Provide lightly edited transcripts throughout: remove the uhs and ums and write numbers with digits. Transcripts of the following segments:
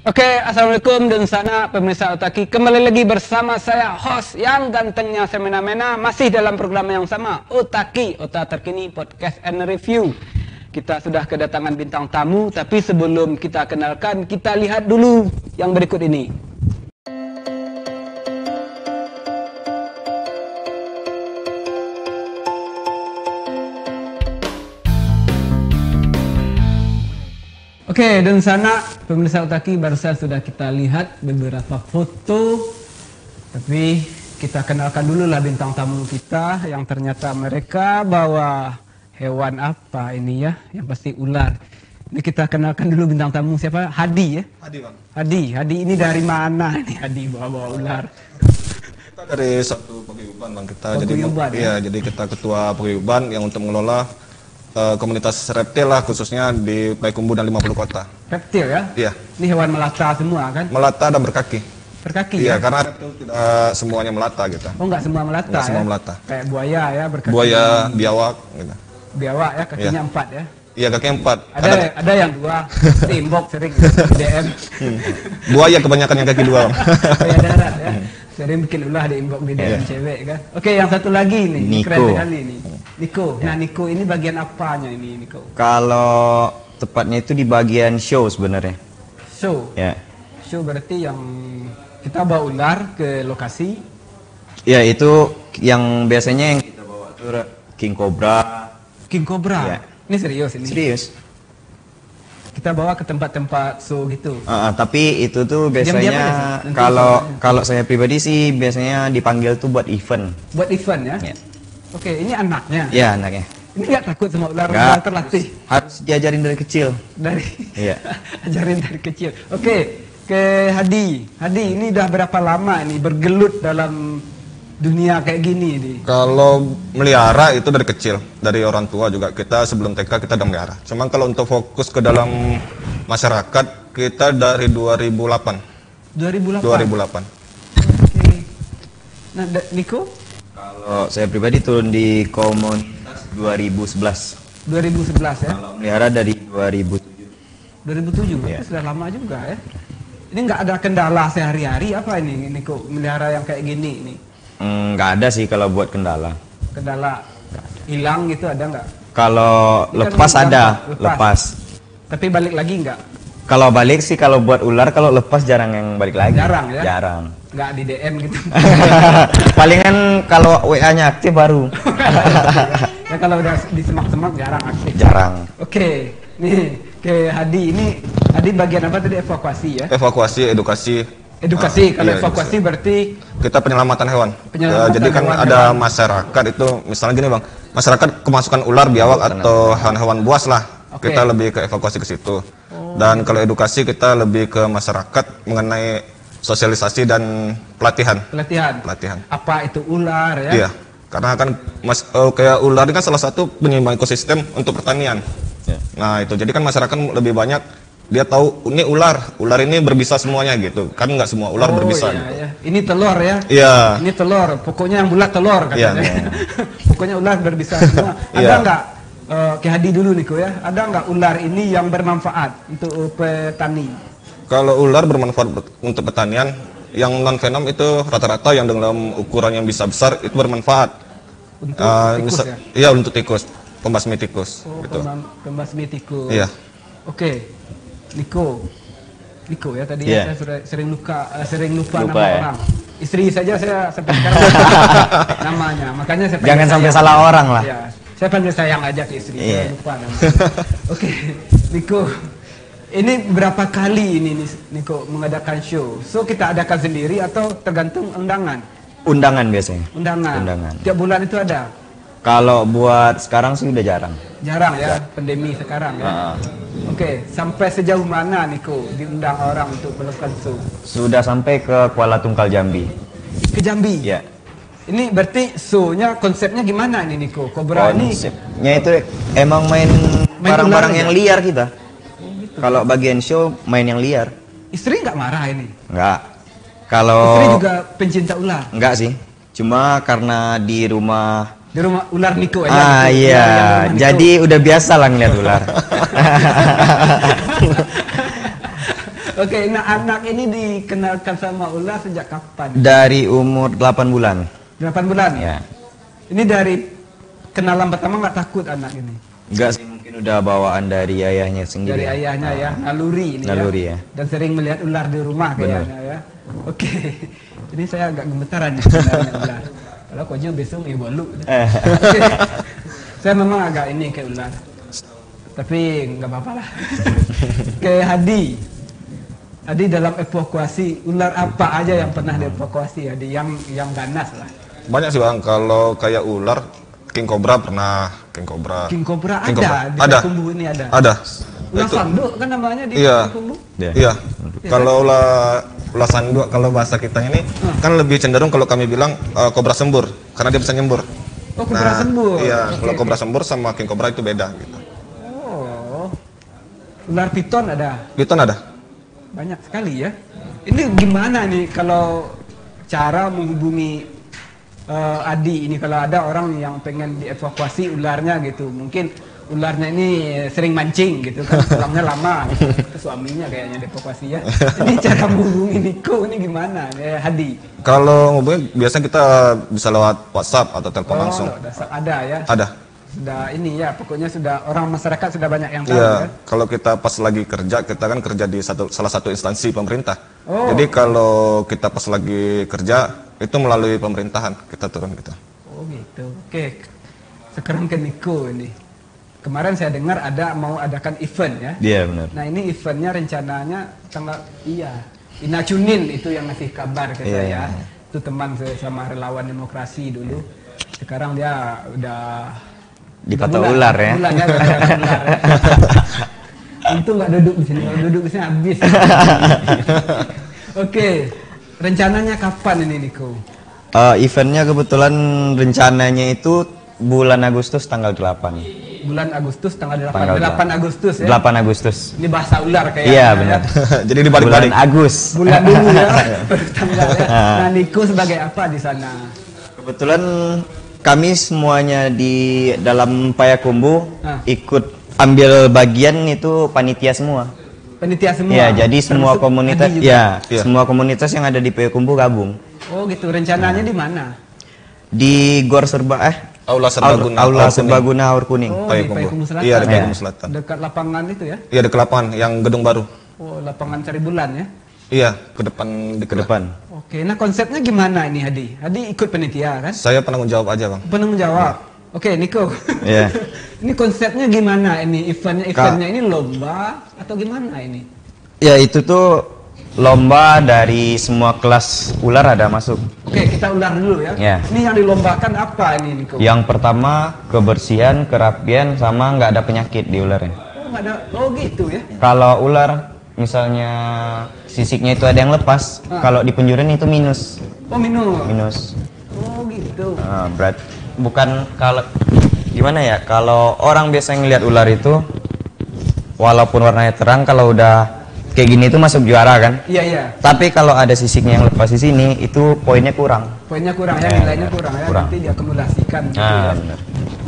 Oke, assalamualaikum dan sana pemirsa Otaki. Kembali lagi bersama saya, host yang gantengnya semena-mena, masih dalam program yang sama, Otaki, Otak Terkini Podcast and Review. Kita sudah kedatangan bintang tamu, tapi sebelum kita kenalkan, kita lihat dulu yang berikut ini. Oke, dan sana pemirsa Otaki, barusan sudah kita lihat beberapa foto. Tapi kita kenalkan dulu lah bintang tamu kita yang ternyata mereka bawa hewan apa ini ya, yang pasti ular. Ini kita kenalkan dulu bintang tamu siapa? Hadi ya? Hadi bang. Hadi ini dari mana nih Hadi bawa ular? Kita dari satu paguyuban bang kita. Paguyuban, jadi, ya, jadi kita ketua paguyuban yang untuk mengelola komunitas reptil lah, khususnya di Payakumbuh dan 50 kota. Reptil ya? Iya. Ini hewan melata semua kan? Melata dan berkaki. Berkaki Iya, ya? karena reptil tidak semuanya melata gitu. Oh, nggak semua melata Nggak ya? semua melata. Kayak buaya ya berkaki. Buaya, biawak gitu. Biawak ya, kakinya 4 ya? Iya, kakinya 4. Ada yang 2, timbok sering di DM. Buaya kebanyakan yang kaki 2. Buaya darat ya. Sering bikin ulah di inbox di DM cewek kan. Oke, yang satu lagi nih, Niko. keren sekali nih. Niko. Nah, Niko ini bagian apanya ini, Niko? Kalau tepatnya itu di bagian show sebenarnya. Show. Ya. Show berarti yang kita bawa ular ke lokasi. Ya, itu yang biasanya yang kita bawa tuh King Cobra. King Cobra. Ya. Ini serius ini. Serius. Kita bawa ke tempat-tempat show gitu. Tapi itu tuh Diam-diam biasanya aja sih. Nanti kalau saya pribadi sih biasanya dipanggil tuh buat event. Buat event ya. Ya. Oke, ini anaknya. Ya, anaknya. Ini nggak takut sama ular, Nggak. ular terlatih Harus diajarin dari kecil. dari Iya. ajarin dari kecil. Oke, ke Hadi. Hadi ini udah berapa lama nih bergelut dalam dunia kayak gini nih? Kalau melihara itu dari kecil, dari orang tua juga. Kita sebelum TK kita udah melihara. Cuman kalau untuk fokus ke dalam masyarakat, kita dari 2008. 2008. 2008. Oke. Nah, Niko? Kalau saya pribadi turun di komunitas 2011. 2011 ya? Kalau melihara dari 2007. 2007, Iya. itu sudah lama juga ya? Ini nggak ada kendala sehari-hari apa ini Niko? Melihara yang kayak gini nih? Nggak ada sih kalau buat kendala. Kendala hilang gitu ada nggak? Kalau Ini kan lepas gampang, ada, lepas. lepas. Tapi balik lagi nggak? Kalau balik sih kalau buat ular, kalau lepas jarang yang balik lagi. Jarang ya? Jarang. Nggak di DM gitu? Palingan kalau WA-nya aktif baru. Ya kalau udah di semak-semak jarang aktif. Jarang. Oke, nih ke Hadi ini. Hadi bagian apa tadi, evakuasi ya? Evakuasi, edukasi. Edukasi, kalau Iya, evakuasi berarti kita penyelamatan hewan. Penyelamatan Jadi kan hewan, ada masyarakat itu, misalnya gini bang, masyarakat kemasukan ular, biawak atau hewan-hewan buas lah, Oke. kita lebih ke evakuasi ke situ. Dan kalau edukasi kita lebih ke masyarakat mengenai sosialisasi dan pelatihan. pelatihan. Apa itu ular ya? Iya, karena kan kayak ular ini kan salah satu penyeimbang ekosistem untuk pertanian. Ya. Nah itu, jadi kan masyarakat lebih banyak dia tahu ini ular ini berbisa semuanya gitu. Kan nggak semua ular Oh, berbisa. iya, Gitu. iya. Ini telur ya? Iya. Ini telur, pokoknya yang bulat telur Iya. katanya. Pokoknya ular berbisa semua. Ada Iya. nggak, ke Hadi dulu Niko ya, ada nggak ular ini yang bermanfaat untuk petani? Kalau ular bermanfaat untuk pertanian, yang non venom itu rata-rata yang dalam ukuran yang bisa besar itu bermanfaat. Untuk tikus ya? Iya, untuk tikus, pembasmi tikus. Oh, gitu. pembasmi tikus. Iya. Oke, Niko ya tadi Iya. ya, saya sering lupa Lupa nama ya? orang. Istri saja saya sampai sekarang namanya, makanya saya panggil Jangan sampai sayang. salah orang lah. Iya, saya panggil sayang aja ke istri, Iya. saya lupa namanya. Oke, Niko, ini berapa kali ini Niko mengadakan show? So kita adakan sendiri atau tergantung undangan? Undangan biasanya. Undangan. Undangan. Tiap bulan itu ada? Kalau buat sekarang sih udah jarang. Jarang ya, pandemi sekarang ya. Oke, sampai sejauh mana Niko diundang orang untuk melakukan show? Sudah sampai ke Kuala Tungkal Jambi. Ke Jambi? Ya. Ini berarti show-nya konsepnya gimana nih Niko? Cobra ini Konsepnya itu emang main barang-barang ular yang aja? liar kita. Kalau bagian show main yang liar. istri nggak marah ini? Enggak. Istri Kalau juga pencinta ular? enggak sih. Cuma karena di rumah Di rumah ular Niko aja? gitu? Ular yang iya, di rumah Niko. jadi udah biasa lah ngeliat ular. Oke, nah anak ini dikenalkan sama ular sejak kapan? Dari umur 8 bulan. 8 bulan? Ya. Ini dari kenalan pertama nggak takut anak ini? Enggak sih, mungkin udah bawaan dari ayahnya sendiri. Dari ayahnya ya, naluri ini Naluri ya. Dan sering melihat ular di rumah Benar. kayaknya ya. Oke, ini saya agak gemetaran nih sebenarnya ular. Kalau kojo besok bolu. Oke. Saya memang agak ini kayak ular. Tapi nggak apa-apa lah. Kayak Hadi dalam evakuasi ular apa aja yang pernah dievakuasi Hadi yang ganas lah. Banyak sih Bang, kalau kayak ular, king cobra pernah, king cobra. King cobra King ada cobra. di Ada. Payakumbuh ini ada. Ada. Ular Itu- sanduk kan namanya di Iya. Payakumbuh. Iya. Kalau ular sanduk, kalau bahasa kita ini kan lebih cenderung kalau kami bilang kobra sembur karena dia bisa nyembur. Oh, kobra sembur. Iya, Oke, kalau oke. kobra sembur sama king cobra itu beda gitu. Oh. Ular piton ada. Piton ada. Banyak sekali ya. Ini gimana nih kalau cara menghubungi Adi ini kalau ada orang yang pengen dievakuasi ularnya gitu. Mungkin ularnya ini sering mancing gitu kan, pulangnya lama gitu. Itu suaminya kayaknya dievakuasi ya. Ini cara menghubungi Niko ini gimana Hadi? Kalau ngomongin biasanya kita bisa lewat WhatsApp atau telepon langsung. Dasar ada ya. Ada. Sudah ini ya, pokoknya sudah orang masyarakat sudah banyak yang tahu ya. Iya, kalau kita pas lagi kerja, kita kan kerja di salah satu instansi pemerintah. Oh. Jadi kalau kita pas lagi kerja, itu melalui pemerintahan kita turun gitu. Oh gitu. Oke. Sekarang ke Niko ini. Kemarin saya dengar ada mau adakan event ya. Iya benar. Nah ini eventnya rencananya tanggal Ina Cunin itu yang ngasih kabar ke Iya, saya. iya. Itu teman saya sama relawan demokrasi dulu. Sekarang dia udah Dipatah bulan, ular ya. bulan ya, ular ya. Untung nggak duduk di sini. Kalau duduk di sini habis. Oke. Rencananya kapan ini Niko? Eventnya kebetulan rencananya itu bulan Agustus tanggal 8. Bulan Agustus tanggal 8. Tanggal 8 Agustus ya. 8 Agustus. Ini bahasa ular kayaknya. Iya ya. benar. Jadi Bulan dibalik-balik. Agus. Bulan dulu ya. Baru tanggalnya. Nah Niko sebagai apa di sana? Kebetulan kami semuanya di dalam Payakumbuh Ah. ikut ambil bagian itu panitia semua. Panitia semua. Ya, jadi semua Termasuk komunitas Adi juga? ya, Iya. semua komunitas yang ada di Payakumbuh gabung. Oh gitu. Rencananya di mana? Di Gor Serba Aula Serbaguna. Aula Serbaguna Aur Kuning. Oh Payakumbuh. di Payakumbuh Selatan. Iya, di ya? Payakumbuh Selatan. Dekat lapangan itu ya? Iya, di Kelapan, yang gedung baru. Oh lapangan Cari Bulan ya? Iya, ke depan Ke depan. Oke. Nah konsepnya gimana ini Hadi? Hadi ikut panitia kan? Saya penanggung jawab aja, Bang. Penanggung jawab. Oke Niko. Iya. Ini konsepnya gimana ini? Eventnya ini lomba atau gimana ini? Ya itu tuh lomba dari semua kelas ular ada masuk. Oke kita ular dulu ya. Ya. Ini yang dilombakan apa ini Niko? Yang pertama kebersihan, kerapian, sama nggak ada penyakit di ularnya. Oh nggak ada. Oh gitu ya? Kalau ular misalnya sisiknya itu ada yang lepas, kalau di penjuran itu minus. Oh minum. Minus. Oh gitu. Berat. Bukan kalau gimana ya? Kalau orang biasa ngelihat ular itu walaupun warnanya terang, kalau udah kayak gini itu masuk juara kan? Iya iya. Tapi kalau ada sisiknya yang lepas di sini itu poinnya kurang. Poinnya kurang ya, Ya, nilainya benar. kurang ya. Kurang. Nanti diakumulasikan gitu Nah, ya. benar.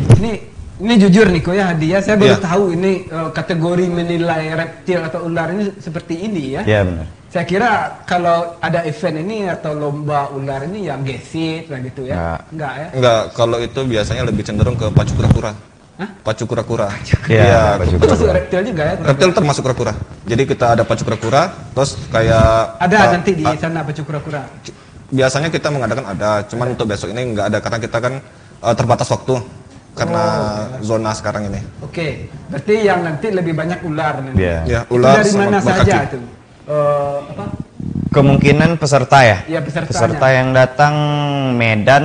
Ini jujur Niko ya Hadi ya, saya baru Iya. tahu ini kategori menilai reptil atau ular ini seperti ini ya. Iya benar. Saya kira kalau ada event ini atau lomba ular ini yang gesit lah gitu ya. Enggak ya. Enggak, kalau itu biasanya lebih cenderung ke pacu kura-kura. Hah? Pacu kura-kura. Iya, pacu Itu masuk kura-kura. reptil juga ya. Reptil termasuk kura-kura. Jadi kita ada pacu kura-kura, terus kayak Ada nanti di sana pacu kura-kura. biasanya kita mengadakan ada, cuman untuk besok ini nggak ada karena kita kan terbatas waktu karena zona sekarang ini. Oke, berarti yang nanti lebih banyak ular nanti. Iya. Ya, Itu ular dari sama mana berkaki. saja itu? Apa? Kemungkinan peserta ya? Iya, pesertanya. Peserta yang datang Medan,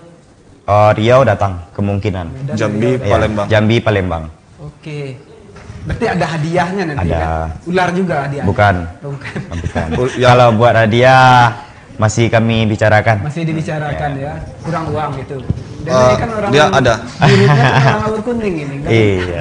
Riau datang kemungkinan. Dan Jambi, dari- Iya, Palembang. Jambi, Palembang. Oke. Berarti ada hadiahnya nanti Ada. kan? Ular juga hadiah. Bukan. Oh, bukan. Bukan. Ya. Kalau buat hadiah masih kami bicarakan. Masih dibicarakan ya. Kurang uang gitu. Dan Eh, ini kan orang dia ada. Unitnya kan orang Awur Kuning ini kan. Iya.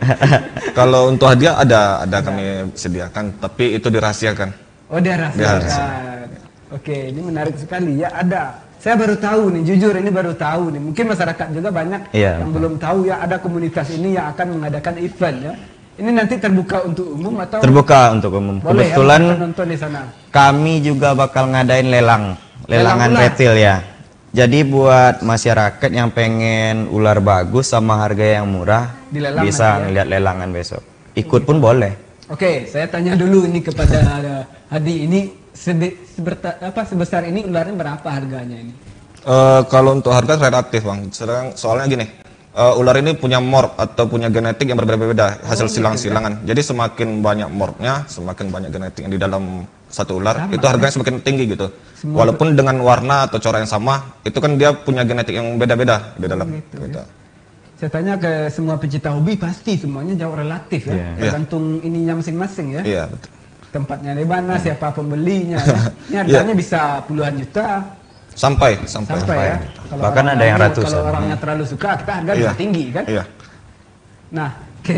Kalau untuk hadiah ada kami sediakan, tapi itu dirahasiakan. Oh, dia Dia rahasiakan. Oke, ini menarik sekali ya. Ada. Saya baru tahu nih, jujur ini baru tahu nih. Mungkin masyarakat juga banyak Iya. yang belum tahu ya ada komunitas ini yang akan mengadakan event ya. Ini nanti terbuka untuk umum atau? Terbuka untuk umum. Boleh Kebetulan ya, nonton di sana. kami juga bakal ngadain lelangan ular. reptil ya. Jadi buat masyarakat yang pengen ular bagus sama harga yang murah Dilelang bisa nanti ya. ngeliat lelangan besok. Ikut pun boleh. Oke, saya tanya dulu ini kepada Hadi, ini sebesar ini ularnya berapa harganya ini? Kalau untuk harga relatif bang, soalnya gini, ular ini punya morp atau punya genetik yang berbeda-beda hasil silang-silangan. Jadi semakin banyak morpnya, semakin banyak genetik yang di dalam satu ular, itu harganya semakin tinggi gitu. Walaupun dengan warna atau corak yang sama, itu kan dia punya genetik yang beda-beda di dalam. Gitu, Gitu. ya. Saya tanya ke semua pecinta hobi, pasti semuanya jauh relatif ya, Iya. tergantung ininya masing-masing ya. Iya betul. Tempatnya di mana, siapa pembelinya. Ya. Ini harganya bisa puluhan juta Sampai. ya. Kalau Bahkan orang ada yang mau, ratusan. Kalau orangnya terlalu suka, kita harga bisa tinggi kan. Iya. Nah, ke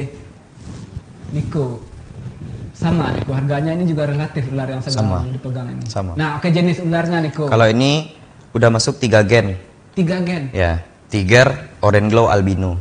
Niko, sama Niko, harganya ini juga relatif ular yang sedang Sama. dipegang ini. Sama. Nah, oke, jenis ularnya Niko. Kalau ini udah masuk 3 gen. 3 gen. Ya, Tiger, Orange Glow, Albino.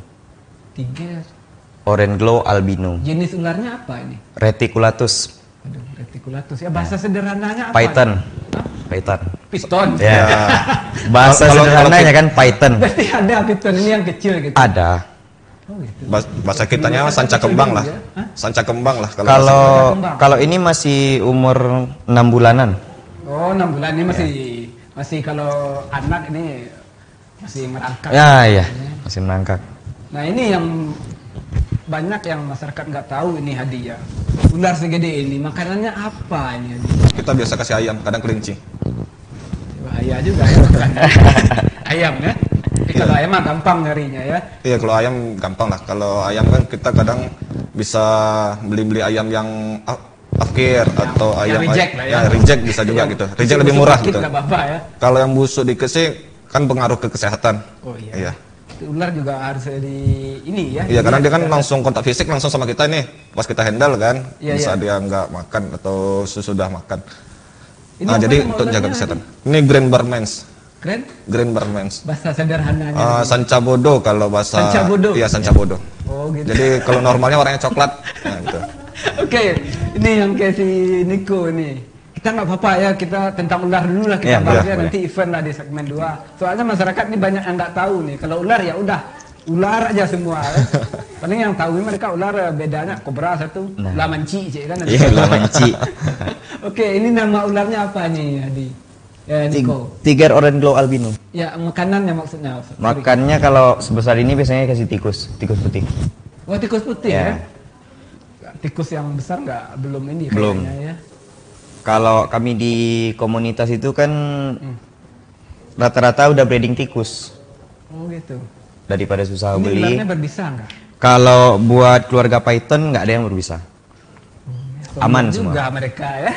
3. Orange Glow, Albino. Jenis ularnya apa ini? Reticulatus, Aduh, reticulatus. Ya bahasa sederhananya apa? Python. Hah? Python. Piston. Ya. Bahasa Kalau- sederhananya kan Python. Berarti ada piston ini yang kecil gitu. Ada. Oh gitu. Bahasa kitanya sanca kembang lah. Hah? Sanca kembang lah kalau Kalau kembang. kalau ini masih umur 6 bulanan. Oh, 6 bulan ini masih kalau anak ini masih merangkak. Ya, masih menangkak. Nah, ini yang banyak yang masyarakat nggak tahu ini hadiah. Ular segede ini makanannya apa ini hadiah? kita biasa kasih ayam, kadang kelinci. Bahaya juga ya makan. Ayam ya. Tapi kalau ayam mah gampang nyarinya ya. Iya, kalau ayam gampang lah. Kalau ayam kan kita kadang bisa beli ayam yang afkir atau yang ayam reject lah ya. reject bisa juga Yang gitu. Reject lebih busuk murah dikit gitu. nggak apa-apa ya. Kalau yang busuk dikit sih kan pengaruh ke kesehatan. Oh iya. Iya. Ular juga harus di ini ya. Iya, karena dia kan Iya. langsung kontak fisik langsung sama kita nih. Pas kita handle kan, Iya, bisa iya. dia nggak makan atau sesudah makan. Ini Nah, apa jadi nama untuk jaga ularnya, kesehatan. Ini green barmans. Keren. Green barmans. Bahasa sederhananya. Sanca bodo kalau bahasa. Sanca bodo? Iya, sanca bodo. Oh gitu. Jadi kalau normalnya warnanya coklat. Nah, gitu. Oke, ini yang kayak si Niko ini. Kita nggak apa-apa ya, kita tentang ular dulu lah kita Iya, bahas boleh, ya, nanti event lah di segmen 2. Soalnya masyarakat ini banyak yang nggak tahu nih. Kalau ular ya udah, ular aja semua ya. Paling yang tahu mereka ular bedanya kobra satu, lamanci cik kan. Iya, lamanci. Oke, ini nama ularnya apa nih Hadi? Ya Niko. Tiger Orange Glow Albino. Ya makanannya maksudnya. Sorry. Makannya kalau sebesar ini biasanya kasih tikus putih. Oh tikus putih Ya. ya. Tikus yang besar nggak belum ini Belum. kayaknya ya. Kalau kami di komunitas itu kan rata-rata udah breeding tikus Oh gitu. daripada susah Ini beli. ularnya berbisa nggak? Kalau buat keluarga Python nggak ada yang berbisa. Aman Sombong semua. juga mereka ya.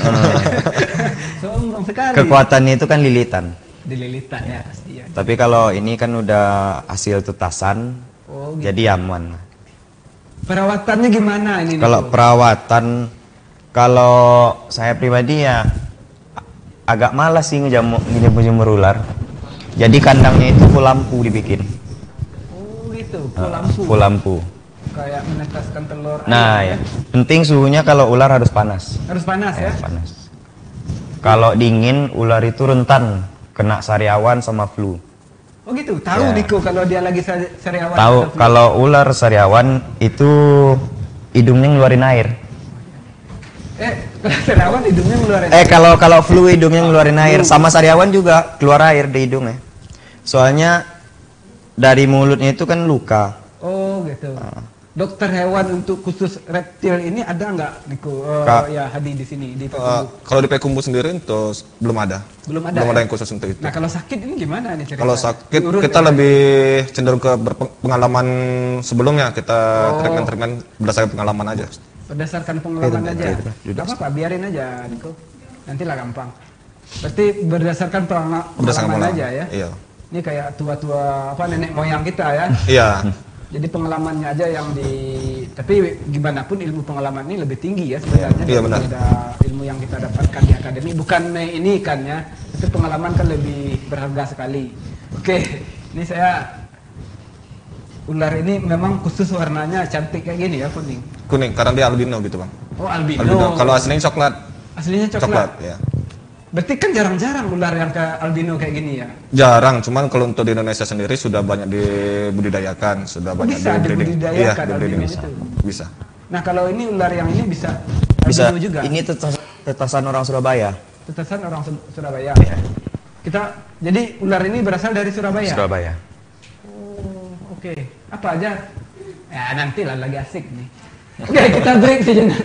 Sombong sekali. Kekuatannya itu kan lilitan. Dililitan ya pasti ya. Tapi kalau ini kan udah hasil tutasan, Oh gitu. jadi aman. Perawatannya gimana ini? Kalau Niko? perawatan, kalau saya pribadi ya agak malas sih ngejemur ular. Jadi kandangnya itu full lampu dibikin. Oh gitu. Full lampu. Full lampu. Kayak menetaskan telur. Nah ayam, ya, penting suhunya kalau ular harus panas. Harus panas ya. Panas. Kalau dingin ular itu rentan kena sariawan sama flu. Oh gitu. Tahu Ya. Niko kalau dia lagi sariawan. Tahu atau flu? kalau ular sariawan itu hidungnya ngeluarin air. Kalau sariawan hidungnya ngeluarin. Kalau flu hidungnya ngeluarin air, sama sariawan juga keluar air di hidungnya. Soalnya dari mulutnya itu kan luka. Oh gitu. Dokter hewan untuk khusus reptil ini ada nggak Niko? Ya Hadi di sini di Pakumbu. Kalau di Pakumbu sendiri itu belum ada. Belum ada. Belum ada ya? yang khusus untuk itu. Nah kalau sakit ini gimana nih ceritanya? Kalau sakit Diurut kita ya? lebih cenderung ke pengalaman sebelumnya, kita Oh. treatment berdasarkan pengalaman aja. Berdasarkan pengalaman Itu, aja. itu, itu. Gak apa-apa, biarin aja Niko. Nantilah gampang. Berarti berdasarkan Berdasarkan pengalaman pengalaman. aja ya. Iya. Ini kayak tua-tua apa nenek moyang kita ya. Iya. Jadi pengalamannya aja yang tapi gimana pun ilmu pengalaman ini lebih tinggi ya sebenarnya Iya, benar. daripada ilmu yang kita dapatkan di akademi. Bukan ini kan ya, itu pengalaman kan lebih berharga sekali. Oke, ini saya ular ini memang khusus warnanya cantik kayak gini ya, kuning. Kuning karena dia albino gitu bang. Oh, albino. Albino. Kalau aslinya coklat. Aslinya coklat. Ya. Berarti kan jarang-jarang ular yang ke albino kayak gini ya? Jarang, cuman kalau untuk di Indonesia sendiri sudah banyak dibudidayakan, sudah banyak Bisa dibudidayakan Iya, albino bisa. itu? Bisa. Nah, kalau ini ular yang ini bisa Bisa. albino juga? Ini tetasan orang Surabaya. Tetasan orang Surabaya. Iya. Jadi ular ini berasal dari Surabaya? Surabaya. Oh, oke. Apa aja? Ya, nantilah lagi asik nih. Oke, kita break sejenak.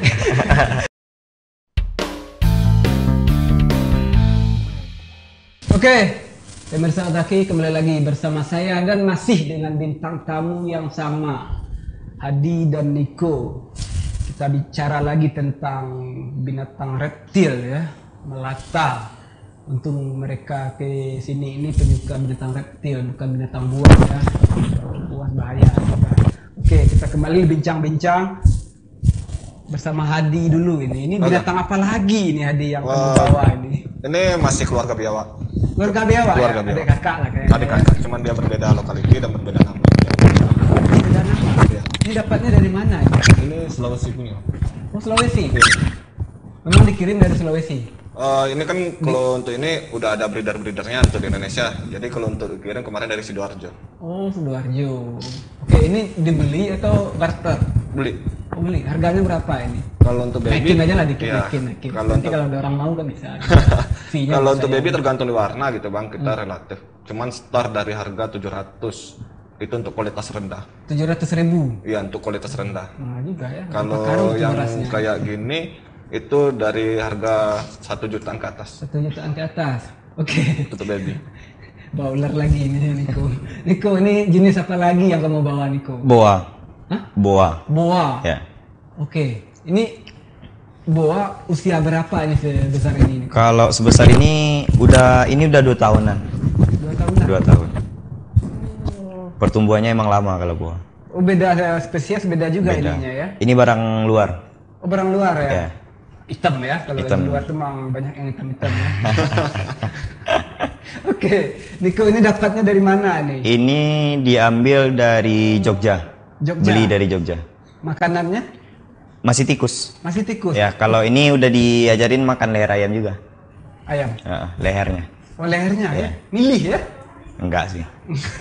Oke, pemirsa Otaki kembali lagi bersama saya dan masih dengan bintang tamu yang sama, Hadi dan Niko. Kita bicara lagi tentang binatang reptil ya, melata. Untung mereka ke sini ini penyuka binatang reptil, bukan binatang buas ya. Buas bahaya. Oke, kita kembali bincang-bincang bersama Hadi dulu ini. Ini binatang apa lagi ini Hadi yang kamu bawa ini? Ini masih keluarga biawak. Keluarga biawak ya? Keluarga biawak. Adik kakak lah kayaknya. Adik kakak, cuman dia berbeda lokaliti dan berbeda nama. Beda nama. Iya. Ini dapatnya dari mana ini? Ini Sulawesi punya. Oh, Sulawesi. Iya. Memang dikirim dari Sulawesi. Ini kan kalau untuk ini udah ada breeder-breedernya untuk di Indonesia. Jadi kalau untuk dikirim kemarin dari Sidoarjo. Oh, Sidoarjo. Oke, ini dibeli atau barter? Beli. Oh, beli. Harganya berapa ini? Kalau untuk baby, Naikin aja lah dikit, iya. naikin. Kalau Nanti untuk kalau ada orang mau kan bisa. Fee-nya kalau bisa untuk ya. baby tergantung di warna gitu bang, kita relatif. Cuman start dari harga 700 itu untuk kualitas rendah. 700.000. Iya untuk kualitas rendah. Nah, juga ya. Berapa Kalau karung tuh yang berasnya? kayak gini itu dari harga 1 jutaan ke atas 1 jutaan ke atas. Oke. untuk baby. Bawa ular lagi ini Niko. Niko, ini jenis apa lagi yang kamu bawa Niko? Boa. Hah? Boa. Boa. Ya. Oke. Ini boa usia berapa ini sebesar ini Niko? Kalau sebesar ini udah 2 tahunan. 2 tahunan. 2 tahun. Pertumbuhannya emang lama kalau boa. Oh, beda spesies, beda juga Beda. ininya ya. Ini barang luar. Oh, barang luar ya. Ya. Hitam ya, kalau Hitam. di luar tuh memang banyak yang hitam-hitam ya. Oke, Niko ini dapatnya dari mana nih? Ini diambil dari Jogja. Jogja. Beli dari Jogja. Makanannya Masih tikus. masih tikus, Ya, kalau ini udah diajarin makan leher ayam juga. ayam. Lehernya. Oh, lehernya ya, Iya. milih ya. Enggak sih.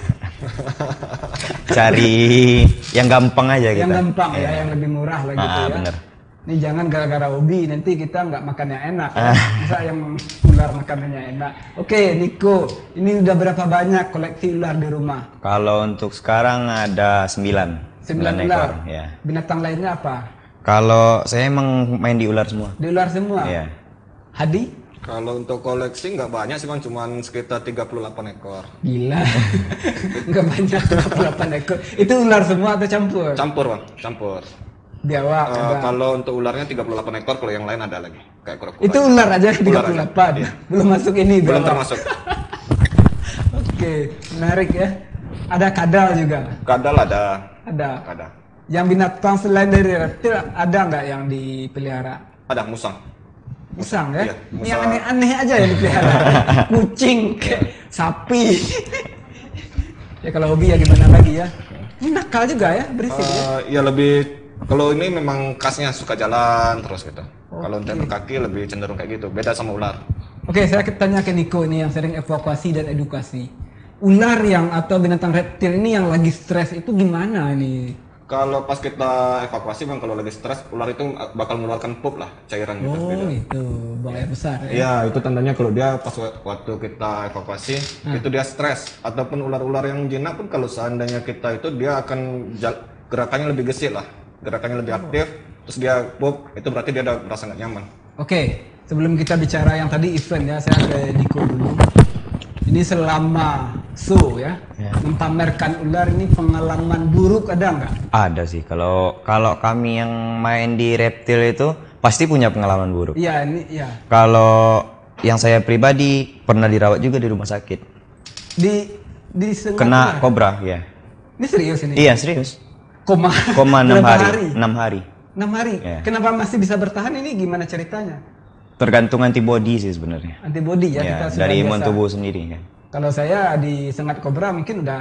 Cari yang gampang aja kita. Yang gampang ya, Iya. yang lebih murah lah gitu ya. Bener. Ini jangan gara-gara hobi nanti kita nggak makan yang enak. Ya. Bisa yang ular makanannya enak. Oke, Niko, ini udah berapa banyak koleksi ular di rumah? Kalau untuk sekarang ada 9. 9 ekor. ular. Ya. Binatang lainnya apa? Kalau saya emang main di ular semua. Di ular semua. Iya. Hadi? Kalau untuk koleksi nggak banyak sih bang, cuman sekitar 38 ekor. Gila. Nggak banyak 38 ekor. Itu ular semua atau campur? Campur bang, campur. Biawak ada. Kalau untuk ularnya 38 ekor, kalau yang lain ada lagi kayak kura-kura. Itu ular aja 38. Ular aja, iya. Belum masuk ini Belum biawak. termasuk. Oke, menarik ya. Ada kadal juga. Kadal ada. Ada. Yang binatang selain dari reptil ada nggak yang dipelihara? Ada musang. Musang ya? Iya, Ini musang. yang aneh-aneh aja yang dipelihara. Kucing, kayak sapi. Ya kalau hobi ya gimana lagi ya. Ini nakal juga ya, berisik ya. Ya lebih, kalau ini memang khasnya suka jalan terus gitu. Kalau untuk berkaki lebih cenderung kayak gitu. Beda sama ular. Oke, saya tanya ke Niko ini yang sering evakuasi dan edukasi. Ular yang atau binatang reptil ini yang lagi stres itu gimana ini? Kalau pas kita evakuasi bang, kalau lagi stres, ular itu bakal mengeluarkan pup lah, cairan gitu. Oh, itu buang air besar ya. Iya, itu tandanya kalau dia pas waktu kita evakuasi, itu dia stres. Ataupun ular-ular yang jinak pun kalau seandainya kita itu, dia akan gerakannya lebih gesit lah, gerakannya lebih aktif, terus dia pup, itu berarti dia udah merasa nggak nyaman. Oke, sebelum kita bicara yang tadi event ya, saya ke Niko dulu. Ini selama show ya, mempamerkan ular ini pengalaman buruk ada nggak? Ada sih. Kalau kami yang main di reptil itu pasti punya pengalaman buruk. Iya, ini ya. Kalau yang saya pribadi pernah dirawat juga di rumah sakit. Di sengat Kena ular. kobra, ya. Ini serius ini? Iya, serius. Koma 6 berapa hari. 6 hari. 6 hari. Iya. Kenapa masih bisa bertahan ini gimana ceritanya? Tergantung antibody sih sebenarnya. Antibody ya, Ya, kita sudah dari biasa. imun tubuh sendiri ya. Kalau saya di sengat kobra mungkin udah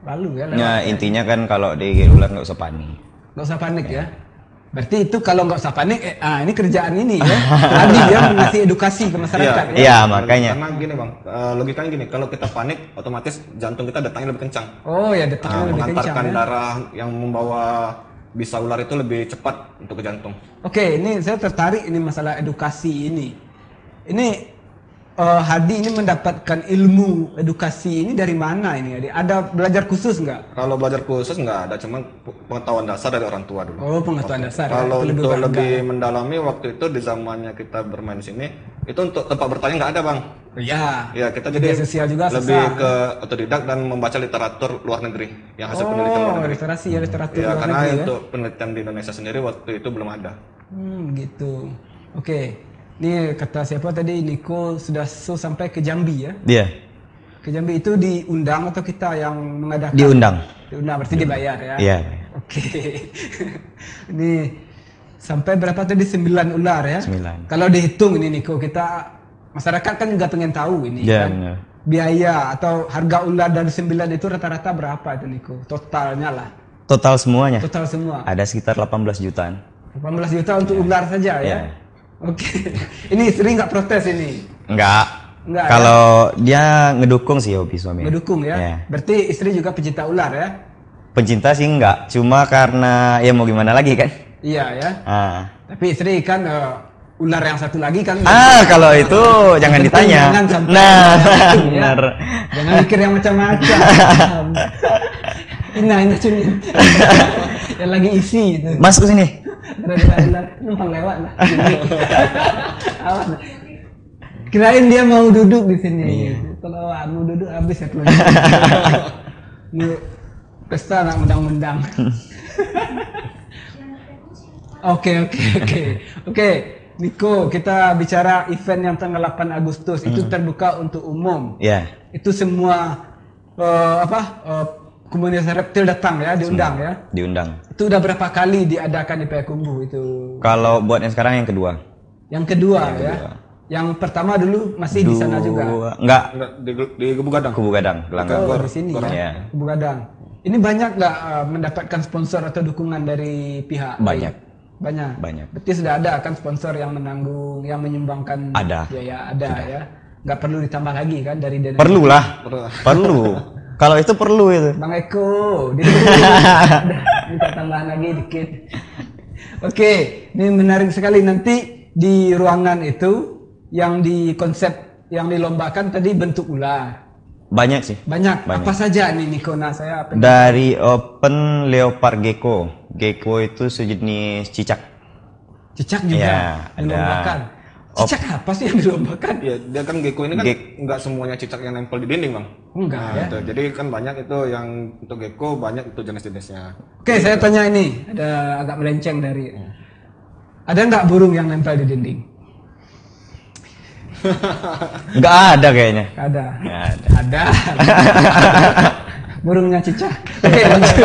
lalu ya. Lewat, Nah, intinya kan kalau digigit ular nggak usah panik. Nggak usah panik ya. Berarti itu kalau nggak usah panik, ini kerjaan ini ya. Tadi dia ngasih edukasi ke masyarakat ya. Iya, makanya. Karena gini bang, logikanya gini, kalau kita panik, otomatis jantung kita detaknya lebih kencang. Oh ya, detaknya lebih kencang Mengantarkan ya. darah yang membawa bisa ular itu lebih cepat untuk ke jantung. Oke, ini saya tertarik ini masalah edukasi ini. Ini Hadi ini mendapatkan ilmu edukasi ini dari mana ini Hadi? Ada belajar khusus nggak? Kalau belajar khusus nggak ada, cuma pengetahuan dasar dari orang tua dulu. Oh, pengetahuan dasar. Kalau ya? Itu untuk berharga. lebih mendalami waktu itu di zamannya kita bermain di sini, itu untuk tempat bertanya nggak ada bang. Iya. Ya kita Media jadi sosial juga lebih susah. ke otodidak dan membaca literatur luar negeri yang hasil penelitian luar Oh, negeri. literasi ya, literatur Ya luar karena negeri ya. untuk penelitian di Indonesia sendiri waktu itu belum ada. Gitu. Oke. Ini kata siapa tadi, Niko sudah sampai ke Jambi ya? Dia Ke Jambi itu diundang atau kita yang mengadakan? diundang. Diundang berarti dibayar ya? Iya. Oke. Ini sampai berapa tadi? 9 ular ya? 9. Kalau dihitung ini Niko, kita masyarakat kan juga pengen tahu ini Iya, kan. benar. Biaya atau harga ular dari 9 itu rata-rata berapa itu Niko? Totalnya lah. Total semuanya Total semua. ada sekitar 18 jutaan. 18 juta untuk ular saja ya? Iya. Oke. Ini sering nggak protes ini? Enggak. Enggak, Kalau dia ngedukung sih hobi suami. Ngedukung ya? Iya. Berarti istri juga pecinta ular ya? Pencinta sih enggak, cuma karena ya mau gimana lagi kan. Iya ya. Ah. Tapi istri kan ular yang satu lagi kan. Kalau itu jangan Penting ditanya. jangan sampai Nah, ya. benar. Jangan mikir yang macam-macam. Ini cuni. Yang lagi isi itu. Mas ke sini. Ada ular numpang lewat lah. Awas. Kirain dia mau duduk di sini. Kalau mau duduk habis ya keluar. Ini pesta anak mendang-mendang. Oke. Niko, kita bicara event yang tanggal 8 Agustus itu terbuka untuk umum. Ya. Itu semua komunitas reptil datang ya, diundang ya. Diundang. Itu udah berapa kali diadakan di Payakumbuh itu? Kalau buat yang sekarang yang kedua. Yang kedua ya. Yang pertama dulu masih di sana juga. Enggak, Enggak, di Gebu Gadang. Kubu Gadang, Gelanggang. Oh, di sini ya. Iya. Kubu Gadang. Ini banyak nggak mendapatkan sponsor atau dukungan dari pihak? Banyak. Banyak. Berarti sudah ada kan sponsor yang menanggung, yang menyumbangkan Ada. biaya, ada ya. Nggak perlu ditambah lagi kan dari dana. Perlu lah. Perlu. Kalau itu perlu itu. Bang Eko, minta tambahan lagi dikit. Oke, ini menarik sekali. Nanti di ruangan itu yang di konsep yang dilombakan tadi bentuk ular. Banyak sih. Banyak. Apa saja nih Niko? Nah, saya pengen. Dari open leopard gecko. Gecko itu sejenis cicak. Cicak juga Iya, dilombakan. ada. Cicak apa sih yang dilombakan? Iya, dia kan gecko ini kan nggak semuanya cicak yang nempel di dinding bang. Enggak ya. Itu. Jadi kan banyak itu yang untuk gecko, banyak itu jenis-jenisnya. Oke, saya tanya ini, ada agak melenceng dari. Ada nggak burung yang nempel di dinding? Enggak ada kayaknya. Ada. Nggak ada. Ada. Burungnya cicak. Oke, lanjut.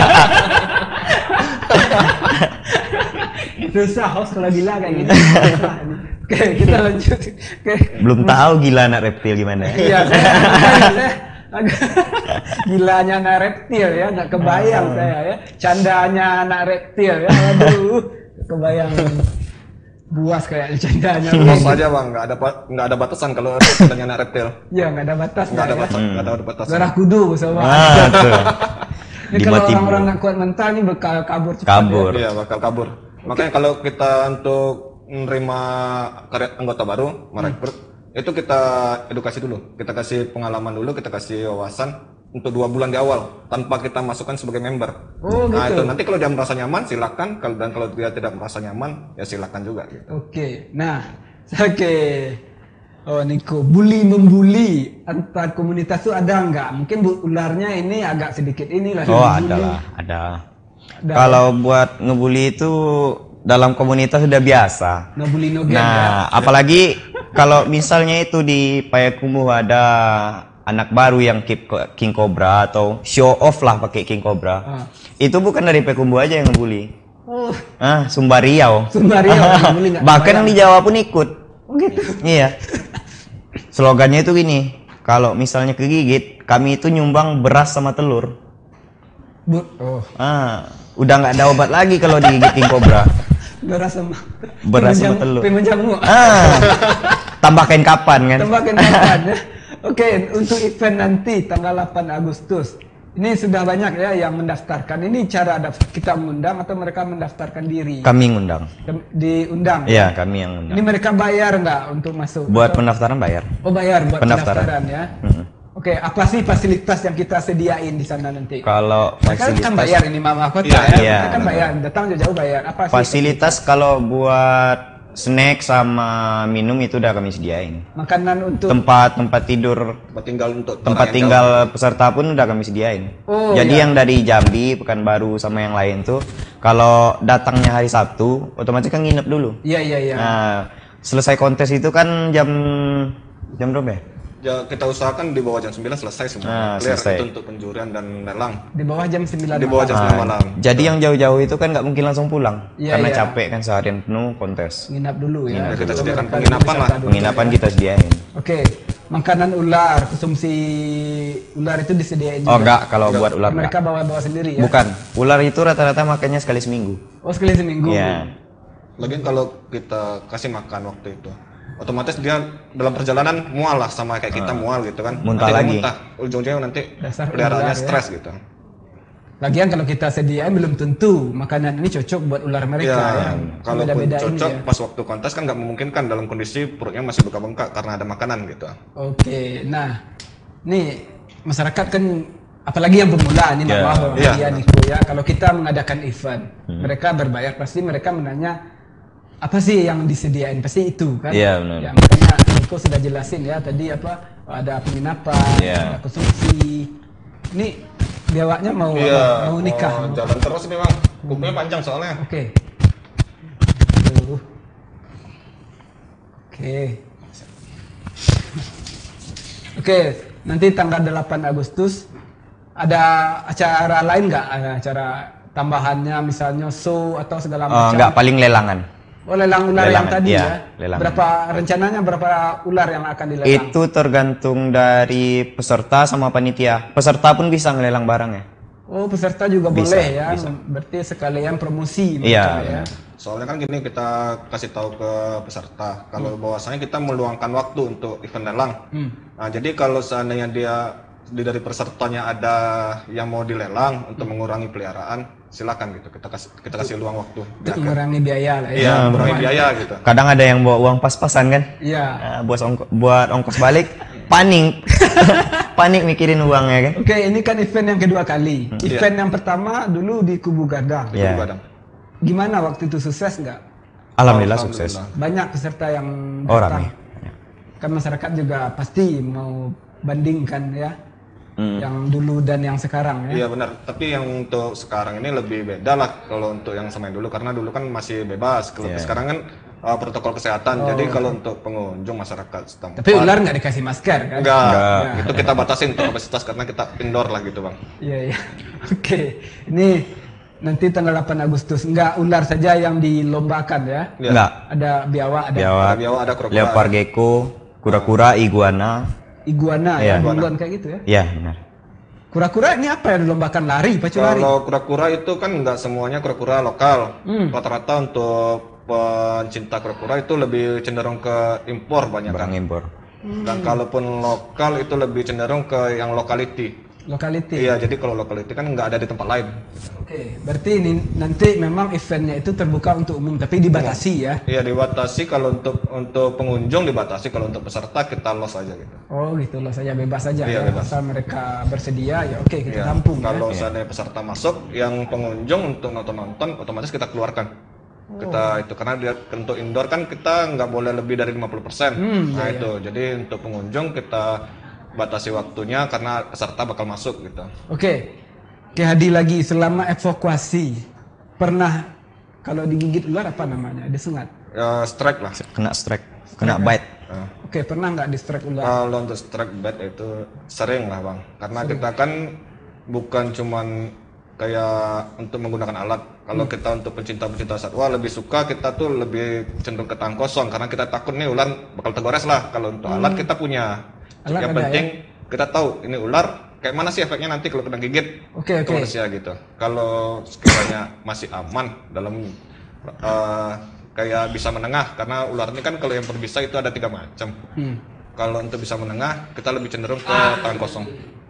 Susah host kalau gila kayak gini. Susah ini. Oke, kita lanjut. Oke. Belum tahu gila anak reptil gimana. Iya, saya agak gilanya anak reptil ya, nggak kebayang saya ya. Candanya anak reptil ya. Aduh, kebayang. Buas kayak candanya. Luas aja bang, nggak ada batasan kalau reptilnya anak reptil. Iya, nggak ada batas. Nggak ada ya. batasan, nggak ada batasan. Darah kudu sama. Tuh. Ini Di kalau Matibu. orang-orang nggak kuat mental nih bakal kabur cepat. Kabur. Iya, bakal kabur. Makanya kalau kita untuk menerima karya anggota baru, merekrut, itu kita edukasi dulu. Kita kasih pengalaman dulu, kita kasih wawasan untuk 2 bulan di awal tanpa kita masukkan sebagai member. Oh, Nah gitu. itu nanti kalau dia merasa nyaman silakan, kalau dia tidak merasa nyaman ya silakan juga. Gitu. Oke, nah, oke. Oh Niko, bully membuli antar komunitas itu ada nggak? Mungkin ularnya ini agak sedikit inilah. Oh, dibully. ada lah, ada. Ada. Kalau buat ngebully itu dalam komunitas sudah biasa. No bully no game ya. Nah, apalagi kalau misalnya itu di Payakumbuh ada anak baru yang keep King Cobra atau show off lah pakai King Cobra. Itu bukan dari Payakumbuh aja yang ngebully. Oh, Sumbar Riau. Sumbar Riau yang ngebully nggak Bahkan yang kebayang. di Jawa pun ikut. Oh gitu. Iya. Slogannya itu gini, kalau misalnya kegigit, kami itu nyumbang beras sama telur. Udah nggak ada obat lagi kalau digigit king cobra. beras sama telur. pimen jamu. Tambah kain kapan kan? Tambah kain kapan ya. Oke, untuk event nanti tanggal 8 Agustus. Ini sudah banyak ya yang mendaftarkan. Ini cara kita mengundang atau mereka mendaftarkan diri? Kami ngundang. Diundang? Iya, kami yang ngundang. Ini mereka bayar nggak untuk masuk? Buat pendaftaran bayar. Oh, bayar buat pendaftaran ya. Oke, apa sih fasilitas yang kita sediain di sana nanti? Kalau fasilitas kan bayar ini Mama Kota iya, ya. Iya, kita kan bayar, datang jauh-jauh bayar. Apa sih fasilitas kalau buat snack sama minum itu udah kami sediain. Makanan untuk tempat tidur, tempat tinggal peserta pun udah kami sediain. Jadi yang dari Jambi, Pekanbaru sama yang lain tuh kalau datangnya hari Sabtu otomatis kan nginep dulu. Iya. Nah, selesai kontes itu kan jam berapa ya? Ya, kita usahakan di bawah jam 9 selesai semua. Clear selesai. itu untuk penjurian dan lelang. Di bawah jam 9 Di bawah jam 9 malam. Jadi yang jauh-jauh itu kan nggak mungkin langsung pulang. Karena Iya. capek kan seharian penuh kontes. Nginap dulu ya. Kita sediakan penginapan lah. Penginapan kita sediain. Oke. Makanan ular, konsumsi ular itu disediain juga. Oh enggak, kalau buat ular enggak. Mereka bawa-bawa sendiri ya. Bukan. Ular itu rata-rata makannya sekali seminggu. Oh, sekali seminggu. Iya. Lagian kalau kita kasih makan waktu itu, otomatis dia dalam perjalanan mual lah sama kayak kita mual gitu kan. Muntah nanti lagi. Muntah. Ujung-ujungnya nanti Dasar peliharaannya ular ya. stres gitu. Lagian kalau kita sediain belum tentu makanan ini cocok buat ular mereka ya. Kalaupun Beda-bedain cocok ya. pas waktu kontes kan nggak memungkinkan dalam kondisi perutnya masih bengkak-bengkak karena ada makanan gitu. Oke, nah, nih masyarakat kan apalagi yang pemula ini Ya. Mama Iya. Niko ya. Kalau kita mengadakan event, mereka berbayar pasti mereka menanya apa sih yang disediain pasti itu kan. Iya, benar. Ya, makanya Niko sudah jelasin ya tadi apa ada penginapan, Iya. ada konsumsi. Ini biawaknya mau Iya. mau nikah. Oh, jalan terus ini bang. Kukunya panjang soalnya. Oke. Aduh. Oke. Oke, nanti tanggal 8 Agustus ada acara lain nggak? Ada acara tambahannya misalnya show atau segala macam? Enggak, paling lelangan. Oh, lelang ular yang Lelangan, tadi iya, ya. lelangan. Rencananya berapa ular yang akan dilelang? Itu tergantung dari peserta sama panitia. Peserta pun bisa ngelelang barang ya. Oh, peserta juga Bisa, boleh ya. bisa. Berarti sekalian promosi Iya, mereka ya. benar. Soalnya kan gini kita kasih tahu ke peserta kalau bahwasanya kita meluangkan waktu untuk event lelang. Nah, jadi kalau seandainya dari pesertanya ada yang mau dilelang untuk mengurangi peliharaan, silakan gitu. Kita kasih luang waktu. Untuk mengurangi biaya lah ya. Iya, mengurangi biaya gitu. Kadang ada yang bawa uang pas-pasan kan. Iya. Nah, buat ongkos balik panik. Panik mikirin uangnya kan. Oke, ini kan event yang kedua kali. Event yang pertama dulu di Kubu Gadang. Iya. Badang. Gimana waktu itu sukses nggak? Alhamdulillah sukses. Banyak peserta yang Oh, datang. rame. Kan masyarakat juga pasti mau bandingkan ya. Yang dulu dan yang sekarang ya. Iya benar. Tapi yang untuk sekarang ini lebih beda lah kalau untuk yang sama yang dulu karena dulu kan masih bebas. Kalau sekarang kan protokol kesehatan. Jadi kalau untuk pengunjung masyarakat setempat. Tapi ular nggak dikasih masker kan? Enggak. Itu kita batasin untuk kapasitas karena kita indoor lah gitu bang. Iya, iya. Oke. Ini nanti tanggal 8 Agustus nggak ular saja yang dilombakan ya. Iya. Enggak. Ada biawak, ada Biawak, Ada biawak, ada kura-kura. leopard gecko, kura-kura, iguana. iguana ya, Iya. duluan kayak gitu ya. Iya, benar. Kura-kura ini apa yang dilombakan, lari, pacu lari? Kalau kura-kura itu kan nggak semuanya kura-kura lokal. Rata-rata untuk pencinta kura-kura itu lebih cenderung ke impor banyak Barang kan. impor. Dan kalaupun lokal itu lebih cenderung ke yang locality. Lokality. Iya, jadi kalau locality kan nggak ada di tempat lain. Oke, berarti ini nanti memang eventnya itu terbuka untuk umum, tapi dibatasi ya. Iya, dibatasi kalau untuk pengunjung dibatasi, kalau untuk peserta kita los aja gitu. Oh gitu loh, saja bebas saja Iya, ya. bebas. Asal mereka bersedia ya oke kita Iya. tampung Kalau ya. seandainya peserta masuk, yang pengunjung untuk nonton otomatis kita keluarkan. Kita itu karena dia untuk indoor kan kita nggak boleh lebih dari 50%. Nah itu, jadi untuk pengunjung kita batasi waktunya karena peserta bakal masuk gitu. Oke. Oke, Hadi lagi selama evakuasi pernah kalau digigit ular apa namanya? Disengat. Ya, strike lah. Kena strike, kena bite. Oke, pernah nggak di strike ular? Kalau untuk strike bite itu sering lah bang, karena kita kan bukan cuman kayak untuk menggunakan alat. Kalau kita untuk pencinta-pencinta satwa lebih suka kita tuh lebih cenderung ke tangan kosong karena kita takut nih ular bakal tergores lah. Kalau untuk alat kita punya. Alat Yang ada, penting kita tahu ini ular kayak mana sih efeknya nanti kalau kena gigit Oke. ke manusia gitu. Kalau sekiranya masih aman dalam kayak bisa menengah, karena ular ini kan kalau yang berbisa itu ada 3 macam. Kalau untuk bisa menengah, kita lebih cenderung ke tangan kosong.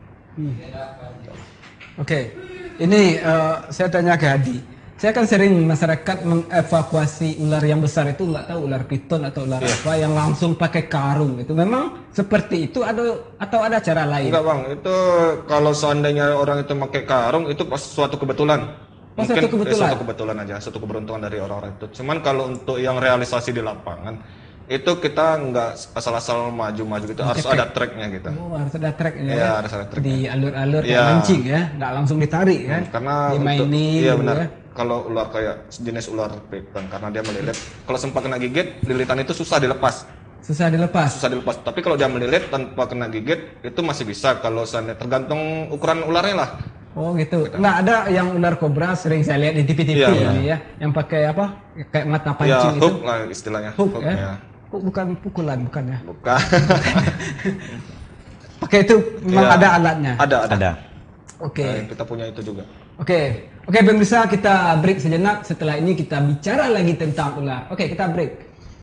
Oke, ini saya tanya ke Hadi. Saya kan sering masyarakat mengevakuasi ular yang besar itu, nggak tahu ular piton atau ular apa yang langsung pakai karung itu. Memang seperti itu atau ada cara lain? Enggak bang, itu kalau seandainya orang itu pakai karung itu pas suatu kebetulan. Mungkin suatu kebetulan aja, suatu keberuntungan dari orang-orang itu. Cuman kalau untuk yang realisasi di lapangan itu kita nggak asal-asal maju-maju gitu, harus ada tracknya gitu. Oh, harus ada tracknya ya? Harus ada tracknya. Di alur-alur kayak mancing ya, nggak langsung ditarik kan? Karena dimainin iya gitu benar. ya. Kalau ular kayak jenis ular piton, karena dia melilit, kalau sempat kena gigit, lilitan itu susah dilepas. Susah dilepas. Tapi kalau dia melilit tanpa kena gigit, itu masih bisa. Kalau seandainya tergantung ukuran ularnya lah. Oh gitu. Nggak ada yang ular kobra sering saya lihat di TV-TV ini ya, yang pakai apa? Kayak mata pancing itu. Hook lah istilahnya. Hook ya. Hook bukan pukulan, bukan ya? Bukan. Pakai itu memang ada alatnya. Ada. Oke. Kita punya itu juga. Oke, pemirsa, kita break sejenak. Setelah ini kita bicara lagi tentang ular. Oke, kita break.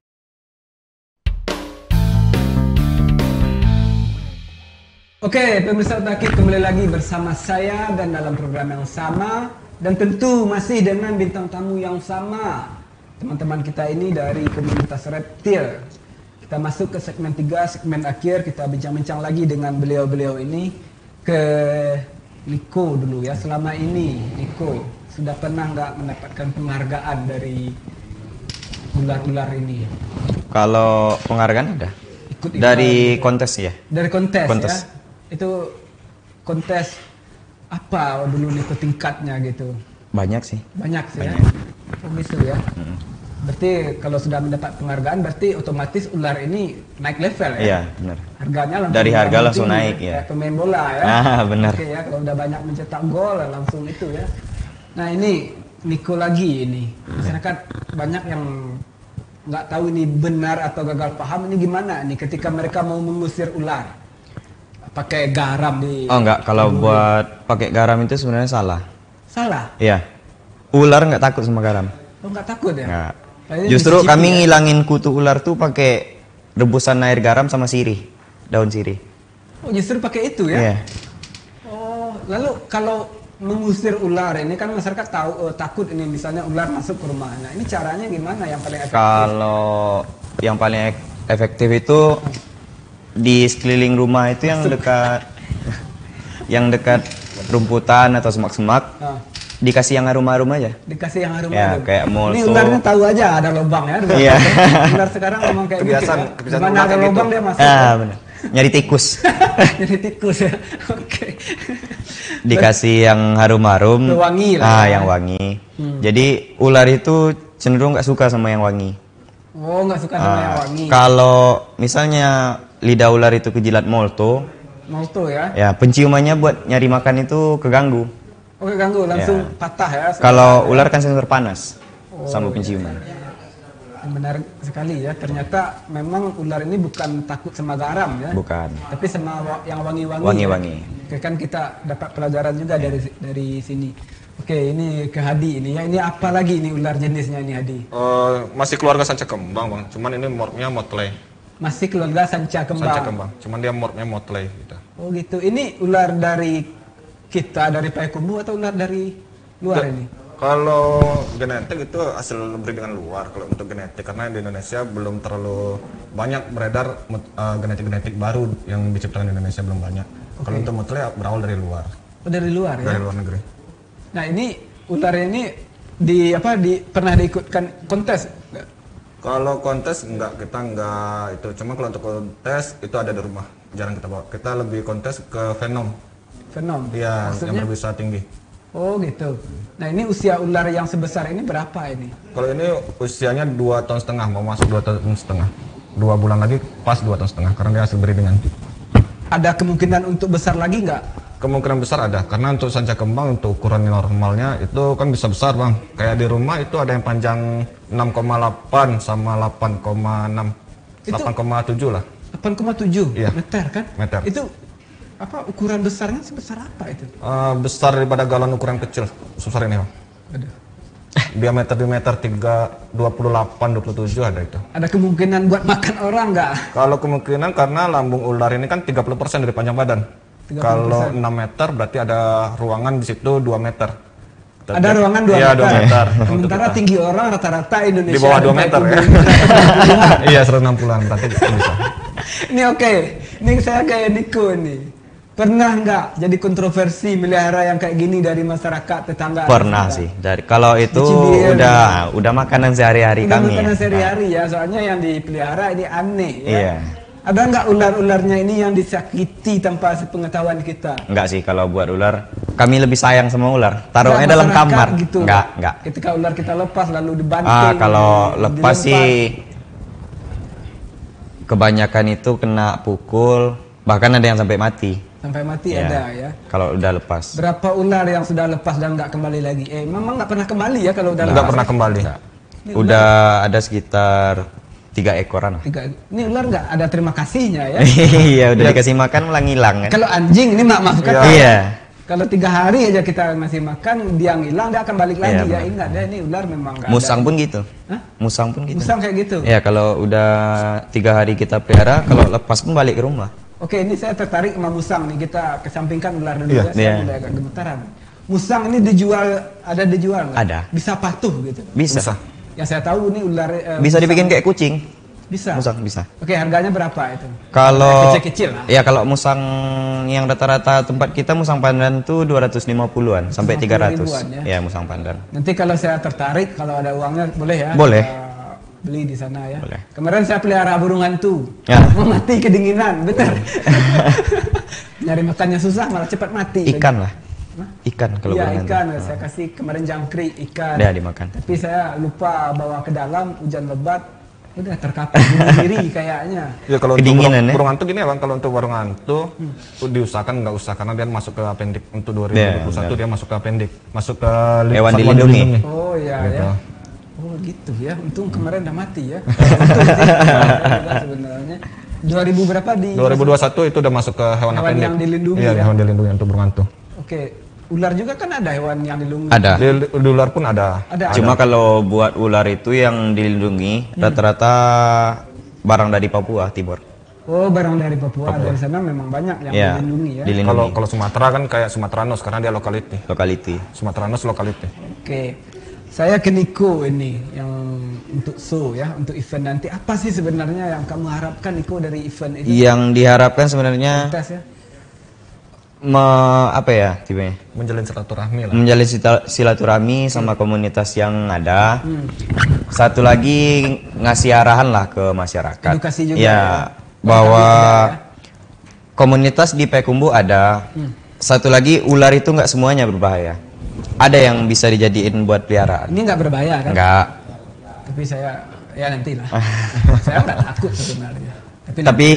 Oke, pemirsa Utaki, kembali lagi bersama saya dan dalam program yang sama, dan tentu masih dengan bintang tamu yang sama. Teman-teman kita ini dari komunitas reptil. Kita masuk ke segmen 3, segmen akhir. Kita bincang-bincang lagi dengan beliau-beliau ini. Ke Niko dulu ya. Selama ini Niko sudah pernah nggak mendapatkan penghargaan dari ular-ular ini? Kalau penghargaan ada. Dari kontes ya? Dari kontes ya? Itu kontes apa dulu Niko tingkatnya gitu? Banyak sih. Banyak sih ya? Oh gitu ya? Berarti kalau sudah mendapat penghargaan berarti otomatis ular ini naik level ya? Iya benar. Harganya langsung dari harga langsung naik ya? Kayak pemain bola ya? Benar. Oke ya, kalau udah banyak mencetak gol langsung itu ya. Nah ini Niko lagi ini. Masyarakat banyak yang nggak tahu ini benar atau gagal paham, ini gimana nih ketika mereka mau mengusir ular pakai garam di enggak, kalau buat pakai garam itu sebenarnya salah. Iya, ular nggak takut sama garam. Oh nggak takut ya? Nggak. Justru kami ngilangin kutu ular tuh pakai rebusan air garam sama sirih, daun sirih. Oh justru pakai itu ya? Iya. Oh lalu kalau mengusir ular ini kan masyarakat tahu takut ini misalnya ular masuk ke rumah. Nah ini caranya gimana yang paling efektif? Kalau yang paling efektif itu di sekeliling rumah itu yang dekat rumputan atau semak-semak, dikasih yang harum-harum aja. Dikasih yang harum-harum. Ya kayak molto. Ini ularnya tahu aja ada lubang ya. Iya. Ular sekarang ngomong kayak kebiasaan, gitu. Kebiasaan mana ada lubang gitu. dia masuk. Benar. Nyari tikus. Nyari tikus ya. Oke. Dikasih yang harum-harum. Wangi lah. Yang wangi. Jadi ular itu cenderung nggak suka sama yang wangi. Oh, nggak suka sama yang wangi. Kalau misalnya lidah ular itu kejilat molto ya? Ya, penciumannya buat nyari makan itu keganggu. Oh, keganggu, langsung patah ya? Kalau ular kan sensor panas sama penciuman. Benar sekali ya, ternyata memang ular ini bukan takut sama garam ya? Bukan. Tapi sama yang wangi-wangi. Wangi-wangi. Ya? Kan kita dapat pelajaran juga dari sini. Oke, ini ke Hadi ini ya. Ini apa lagi ini ular jenisnya ini Hadi? Masih keluarga sanca kembang bang, cuman ini morphnya motley. Masih keluarga sanca kembang. Cuman dia morphnya motley gitu. Oh gitu. Ini ular dari kita dari Payakumbuh atau ular dari luar ini? Kalau genetik itu hasil breedingan luar kalau untuk genetik, karena di Indonesia belum terlalu banyak beredar genetik-genetik baru yang diciptakan di Indonesia, belum banyak. Kalau untuk motley berawal dari luar. Oh, dari luar ya? Dari luar negeri. Nah ini ular ini pernah diikutkan kontes? Kalau kontes kita enggak itu, cuma kalau untuk kontes itu ada di rumah, jarang kita bawa. Kita lebih kontes ke Venom. Iya, yang berbisa tinggi. Oh gitu. Nah ini usia ular yang sebesar ini berapa ini? Kalau ini usianya 2,5 tahun, mau masuk 2,5 tahun. 2 bulan lagi pas 2,5 tahun, karena dia hasil breedingan. Ada kemungkinan untuk besar lagi nggak? Kemungkinan besar ada, karena untuk sanca kembang untuk ukuran normalnya itu kan bisa besar bang. Kayak di rumah itu ada yang panjang 6,8 sama 8,6, 8,7 lah. 8,7 iya. meter kan? Meter. Itu apa ukuran besarnya sebesar apa itu? Besar daripada galon ukuran kecil, sebesar ini bang. Aduh. Diameter 27 ada itu. Ada kemungkinan buat makan orang nggak? Kalau kemungkinan karena lambung ular ini kan 30% dari panjang badan. 30%. Kalau 6 meter berarti ada ruangan di situ 2 meter. Ada ruangan 2 Iya, meter. 2 meter. Sementara tinggi orang rata-rata Indonesia Di bawah 2 ada meter ya. 160. Iya 160-an berarti bisa. Ini oke. Ini saya kayak Niko ini. Pernah nggak jadi kontroversi melihara yang kayak gini dari masyarakat tetangga? Pernah sih. Dari kalau itu Dicibir. udah makanan sehari-hari Udah kami. makanan Ya. sehari-hari ya. Soalnya yang dipelihara ini aneh ya. Iya. Ada nggak ular-ularnya ini yang disakiti tanpa sepengetahuan kita? Enggak sih kalau buat ular. Kami lebih sayang sama ular. Taruhnya Nggak, dalam masyarakat kamar. Gitu. Enggak. Ketika ular kita lepas lalu dibanting. Kalau lepas dilempar. sih kebanyakan itu kena pukul, bahkan ada yang sampai mati. Sampai mati Iya. ada ya. Kalau udah lepas. Berapa ular yang sudah lepas dan nggak kembali lagi? Memang nggak pernah kembali ya kalau udah Nggak lepas? pernah kembali. Ini Udah ada sekitar 3 ekoran. Ini ular nggak ada terima kasihnya ya? Iya, udah dikasih makan malah ngilang kan. Kalau anjing ini maafkan. Iya. Kalau 3 hari aja kita masih makan, dia ngilang, dia akan balik lagi. Iya, Ya benar. ingat deh, ini ular memang nggak Musang ada. pun gitu. Hah? Musang pun gitu. Musang kayak gitu. Ya kalau udah 3 hari kita pelihara, kalau lepas pun balik ke rumah. Oke, ini saya tertarik sama musang nih. Kita kesampingkan ular dulu Iya. ya. Saya Iya. mulai agak gemetaran. Musang ini dijual nggak? Ada. Bisa patuh gitu. Bisa. Bisa. Yang saya tahu ini ular Bisa musang. dibikin kayak kucing. Bisa. Musang bisa. Oke, harganya berapa itu? Kalau Kecil-kecil lah. ya kalau musang yang rata-rata tempat kita musang pandan tuh 250-an sampai 300. 250-an ya. Ya, musang pandan. Nanti kalau saya tertarik, kalau ada uangnya boleh ya? Boleh. Kita beli di sana ya. Boleh. Kemarin saya pelihara burung hantu. Ya. Mau mati kedinginan, betul. Nyari makannya susah, malah cepat mati. Ikan lah. Ikan kalau Iya, berenang. ikan. Saya kasih kemarin jangkrik ikan. Dia dimakan. Tapi saya lupa bawa ke dalam, hujan lebat. Udah terkapar bunuh diri kayaknya. Ya kalau untuk Kedinginan, ya? burung hantu gini ya bang, kalau untuk burung hantu diusahakan nggak usah karena dia masuk ke apendik untuk 2021 dia masuk ke apendik, masuk ke Hewan satwa dilindungi. Oh iya Gitu. ya. Oh gitu ya. Untung kemarin udah mati ya. Untung sih, sebenarnya. 2000 berapa di 2021 itu udah masuk ke hewan Hewan apendik. yang dilindungi Iya, ya? hewan dilindungi untuk burung hantu. Oke. Ular juga kan ada hewan yang dilindungi. Ada. Di ular pun ada. Ada. Cuma kalau buat ular itu yang dilindungi rata-rata barang dari Papua Timur. Oh, barang dari Papua. Dari sana memang banyak yang Ya, dilindungi ya. dilindungi. Kalau Sumatera kan kayak Sumatranos karena dia lokality. Lokality. Sumatranos lokality. Oke. Saya ke Niko ini yang untuk show ya, untuk event nanti. Apa sih sebenarnya yang kamu harapkan Niko dari event ini? Yang diharapkan sebenarnya Tes ya. apa ya tipenya? Menjalin silaturahmi lah. Menjalin silaturahmi sama komunitas yang ada. Satu lagi ngasih arahan lah ke masyarakat. Edukasi juga Ya, ya. bahwa Ada ya. komunitas di Payakumbuh ada. Satu lagi ular itu nggak semuanya berbahaya. Ada yang bisa dijadiin buat peliharaan. Ini nggak berbahaya kan? Enggak. Tapi saya ya nantilah. Saya nggak takut sebenarnya. Tapi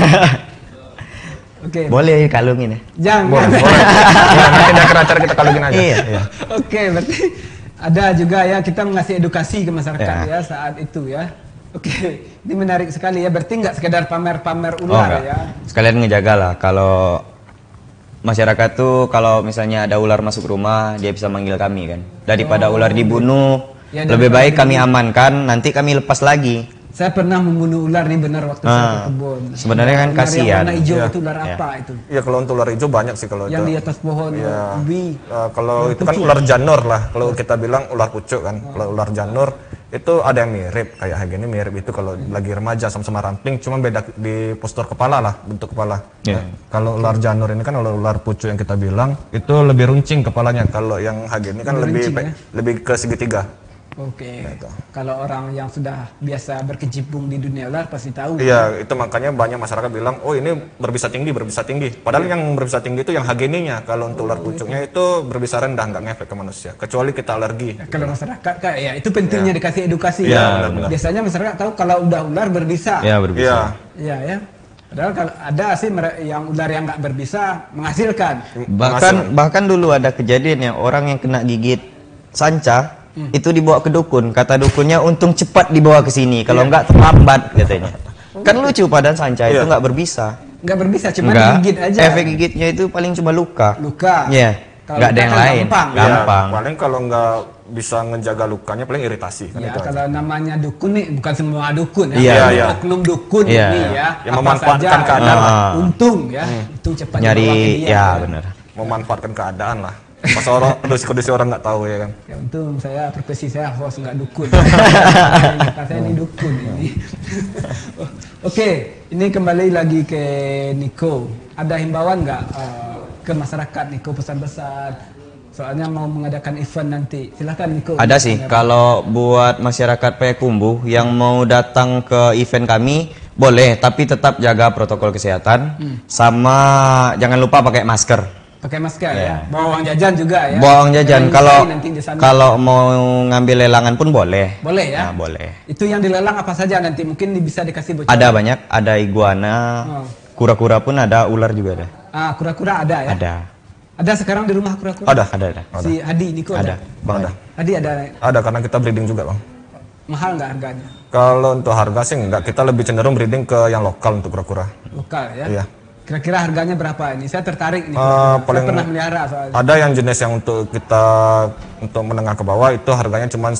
Oke. boleh kalungin ya. Jangan. Boleh, boleh. Ya, nanti di akhir acara kita kalungin aja. Iya. Oke, berarti ada juga ya kita mengasih edukasi ke masyarakat Ya. ya saat itu ya. Oke, ini menarik sekali ya. Berarti nggak sekedar pamer-pamer Oh, ular enggak. ya. Sekalian ngejaga lah kalau masyarakat tuh kalau misalnya ada ular masuk rumah dia bisa manggil kami kan. Daripada ular dibunuh, Ya, lebih daripada baik kami amankan, nanti kami lepas lagi. Saya pernah membunuh ular nih benar waktu saya ke kebun. sebenarnya kan Ular yang kasihan. warna hijau Iya. itu ular Iya. apa itu? Iya kalau untuk ular hijau banyak sih kalau Yang itu. di atas pohon Iya. ubi. Kalau itu kan ular janur lah. Kalau kita bilang ular pucuk kan. Kalau ular janur itu ada yang mirip kayak ini mirip itu kalau lagi remaja sama-sama ramping, cuma beda di postur kepala lah, bentuk kepala. Iya. Kalau ular janur ini kan ular pucuk yang kita bilang itu lebih runcing kepalanya. Kalau yang ini kan Lebih lebih runcing, ya? lebih ke segitiga. Oke. Kalau orang yang sudah biasa berkecimpung di dunia ular pasti tahu. Iya, itu makanya banyak masyarakat bilang, oh ini berbisa tinggi, berbisa tinggi. Padahal yang berbisa tinggi itu yang HGN-nya. Kalau untuk ular pucuknya itu berbisa rendah, nggak ngefek ke manusia. Kecuali kita alergi. Kalau masyarakat kan ya itu pentingnya dikasih edukasi Iya, ya. benar-benar. Biasanya masyarakat tahu kalau udah ular berbisa. Ya berbisa. Iya, Iya ya. Padahal kalau ada sih yang ular yang nggak berbisa menghasilkan. Bahkan dulu ada kejadian yang orang yang kena gigit sanca itu dibawa ke dukun. Kata dukunnya untung cepat dibawa ke sini, kalau enggak terlambat katanya. Kan lucu padahal sanca itu Iya. nggak berbisa. Nggak berbisa, cuma Enggak. digigit aja. Efek gigitnya itu paling cuma luka. Luka. Iya. Kalau Nggak ada luka yang kan lain. gampang. Gampang. Ya, paling kalau nggak bisa ngejaga lukanya paling iritasi kan Ya, itu aja. kalau namanya dukun nih bukan semua dukun ya. Iya, iya. Oknum dukun Iya. ini ya. Yang Apa memanfaatkan saja, keadaan ya. lah. Untung ya. Untung cepat dibawa ke Nyari dia, ya benar. Memanfaatkan keadaan lah. Pas orang kondisi orang nggak tahu ya kan. Ya untung saya profesi saya host nggak dukun. Kata saya ini dukun ini. Oke, ini kembali lagi ke Niko. Ada himbauan nggak ke masyarakat Niko, pesan-pesan? Soalnya mau mengadakan event nanti. Silakan Niko. Ada sih, kalau buat masyarakat Payakumbuh yang mau datang ke event kami, boleh, tapi tetap jaga protokol kesehatan, sama jangan lupa pakai masker. Pakai masker ya. Ya. Bawa uang jajan juga ya. Bawa uang jajan, Jangan kalau nanti di sana. kalau mau ngambil lelangan pun boleh. Boleh ya. Nah, boleh. Itu yang dilelang apa saja nanti? Mungkin bisa dikasih bocoran. Ada banyak, ada iguana, Oh. kura-kura pun ada, ular juga ada. Kura-kura ada ya? Ada. Ada sekarang di rumah kura-kura? Ada. Ada. Si Hadi Niko Ada. Bang Ada. Hadi ada. Ada karena kita breeding juga bang. Mahal nggak harganya? Kalau untuk harga sih enggak, kita lebih cenderung breeding ke yang lokal untuk kura-kura. Lokal ya? Iya. Kira-kira harganya berapa ini? Saya tertarik nih. Paling- Saya pernah melihara soalnya. Ada yang jenis yang untuk kita untuk menengah ke bawah itu harganya cuma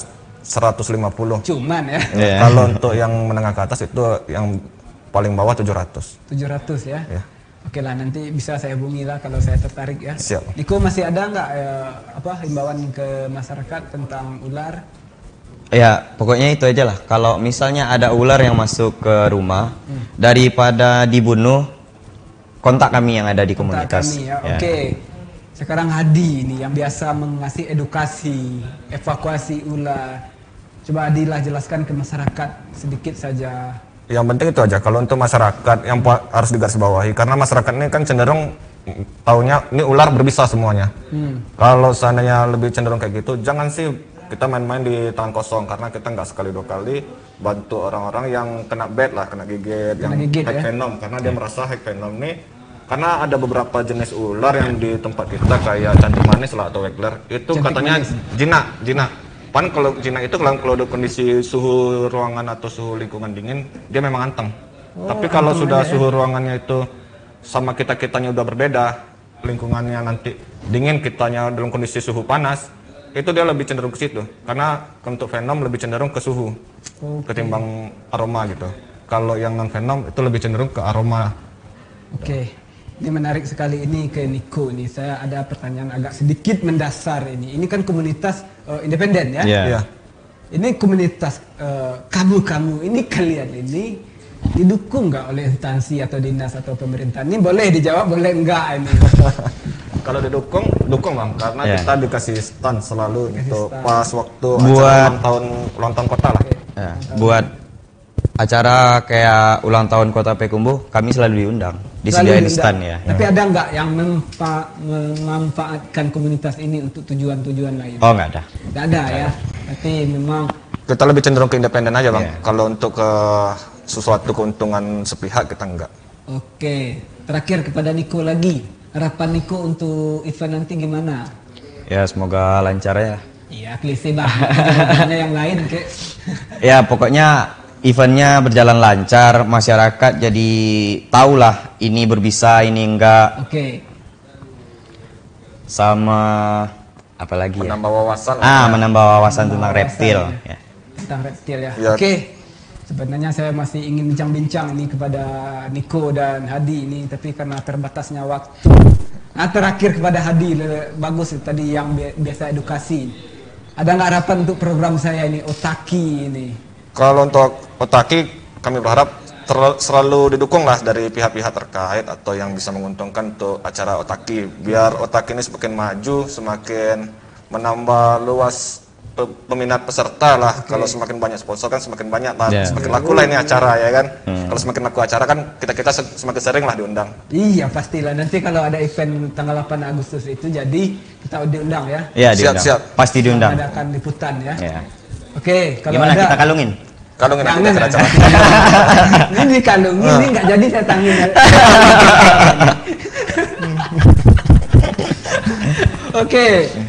150. Cuman ya, Iya. Kalau untuk yang menengah ke atas itu yang paling bawah 700. 700 ya? Iya. Oke lah, nanti bisa saya hubungi lah kalau saya tertarik ya. Siap. Niko, masih ada nggak himbauan ke masyarakat tentang ular? Ya, pokoknya itu aja lah. Kalau misalnya ada ular yang masuk ke rumah, daripada dibunuh, kontak kami yang ada di Kontak komunitas. kami ya. Ya. Oke. Sekarang Hadi ini yang biasa mengasih edukasi, evakuasi ular. Coba Hadi lah jelaskan ke masyarakat sedikit saja. Yang penting itu aja. Kalau untuk masyarakat yang harus digarisbawahi, karena masyarakat ini kan cenderung taunya ini ular berbisa semuanya. Kalau seandainya lebih cenderung kayak gitu, jangan sih kita main-main di tangan kosong, karena kita nggak sekali dua kali bantu orang-orang yang kena bed lah, kena gigit, yang gigit, hack ya? venom, karena dia merasa hack venom nih. Karena ada beberapa jenis ular yang di tempat kita kayak cantik manis lah atau wegler, itu Cantik katanya manis. jinak. Pan kalau jinak itu kalau ada kondisi suhu ruangan atau suhu lingkungan dingin, dia memang anteng. Tapi kalau sudah suhu ruangannya itu sama kitanya udah berbeda, lingkungannya nanti dingin, kitanya dalam kondisi suhu panas, itu dia lebih cenderung ke situ. Karena untuk venom lebih cenderung ke suhu ketimbang aroma gitu. Kalau yang non venom itu lebih cenderung ke aroma. Oke. Ini menarik sekali ini ke Niko ini. Saya ada pertanyaan agak sedikit mendasar ini. Ini kan komunitas independen ya? Iya. Iya. Ini komunitas kamu ini kalian ini didukung nggak oleh instansi atau dinas atau pemerintah? Ini boleh dijawab, boleh enggak ini? Kalau dukung bang, karena Iya. kita dikasih stand selalu untuk stand. pas waktu Buat- acara ulang tahun kota lah. Ya, buat acara kayak ulang tahun Kota Payakumbuh, kami selalu diundang, disediain Selalu diundang. stand ya. Tapi ada nggak yang memanfaatkan komunitas ini untuk tujuan-tujuan lain? Oh, nggak ada. Nggak ada ya. Tapi memang Kita lebih cenderung ke independen aja bang. Iya. Kalau untuk ke sesuatu keuntungan sepihak kita enggak. oke. Terakhir kepada Niko lagi. Harapan Niko untuk event nanti gimana? Ya, semoga lancar ya. Iya, klise banget. Jawabannya yang lain kek. Ya, pokoknya eventnya berjalan lancar, masyarakat jadi tahulah ini berbisa, ini enggak, Oke. sama apa lagi ya? Menambah wawasan lah. Menambah wawasan tentang reptil. Ya. Tentang reptil ya. Ya. Oke. Sebenarnya saya masih ingin bincang-bincang ini kepada Niko dan Hadi ini, tapi karena terbatasnya waktu. Nah, terakhir kepada Hadi, bagus tadi yang biasa edukasi. Ada nggak harapan untuk program saya ini, Otaki ini? Kalau untuk Otaki kami berharap selalu didukung lah dari pihak-pihak terkait atau yang bisa menguntungkan untuk acara Otaki. Biar Otaki ini semakin maju, semakin menambah luas peminat peserta lah. Kalau semakin banyak sponsor kan semakin banyak lah, Yeah. semakin laku lah ini acara ya kan. Kalau semakin laku acara kan kita semakin sering lah diundang. Iya pastilah, nanti kalau ada event tanggal 8 Agustus itu jadi kita diundang ya. Ya, Siap, diundang. siap. Pasti diundang. Mengadakan liputan ya. Ya. Oke, kalau Gimana ada kita kalungin? Kalau nggak Jangan, kita acara. ini dikalungin, ini nggak jadi saya tanggung. Oke,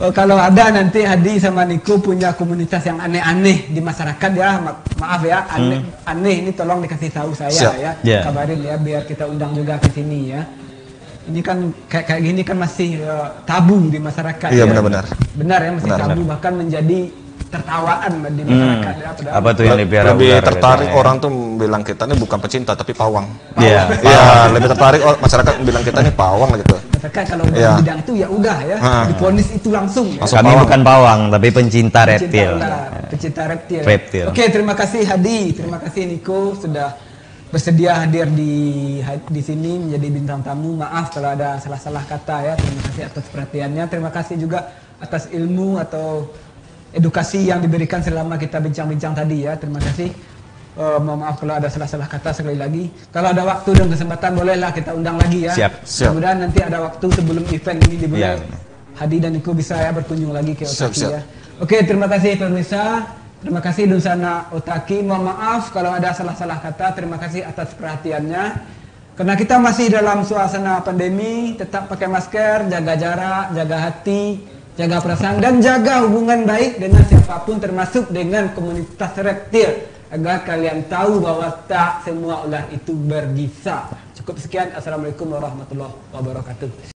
Kalau ada nanti Hadi sama Niko punya komunitas yang aneh-aneh di masyarakat ya, maaf ya, aneh ini tolong dikasih tahu saya. Siap. Ya, kabarin ya biar kita undang juga ke sini ya. Ini kan kayak gini kan masih tabu di masyarakat. Iya, ya. benar-benar. Benar ya, masih tabu bahkan menjadi tertawaan di masyarakat ya. Apa tuh yang dipelihara Lebih ular tertarik gitu, orang tuh bilang kita ini bukan pecinta tapi pawang. Iya. Iya, lebih tertarik masyarakat bilang kita ini pawang gitu. Masyarakat kalau udah di bidang itu ya udah ya, diponis itu langsung. Ya. Langsung Kami pawang. bukan pawang, tapi pencinta reptil. Pecinta reptil. Reptil. Oke, terima kasih Hadi, terima kasih Niko sudah bersedia hadir di sini menjadi bintang tamu. Maaf kalau ada salah-salah kata ya. Terima kasih atas perhatiannya. Terima kasih juga atas ilmu atau edukasi yang diberikan selama kita bincang-bincang tadi ya. Terima kasih. Mohon maaf kalau ada salah-salah kata sekali lagi. Kalau ada waktu dan kesempatan bolehlah kita undang lagi ya. Siap. Mudah-mudahan nanti ada waktu sebelum event ini dimulai. Hadi dan Niko bisa ya berkunjung lagi ke Otaki ya. Oke, terima kasih pemirsa. Terima kasih Dunsana Otaki. Mohon maaf kalau ada salah-salah kata. Terima kasih atas perhatiannya. Karena kita masih dalam suasana pandemi, tetap pakai masker, jaga jarak, jaga hati, jaga perasaan, dan jaga hubungan baik dengan siapapun termasuk dengan komunitas reptil. Agar kalian tahu bahwa tak semua ular itu berbisa. Cukup sekian. Assalamualaikum warahmatullahi wabarakatuh.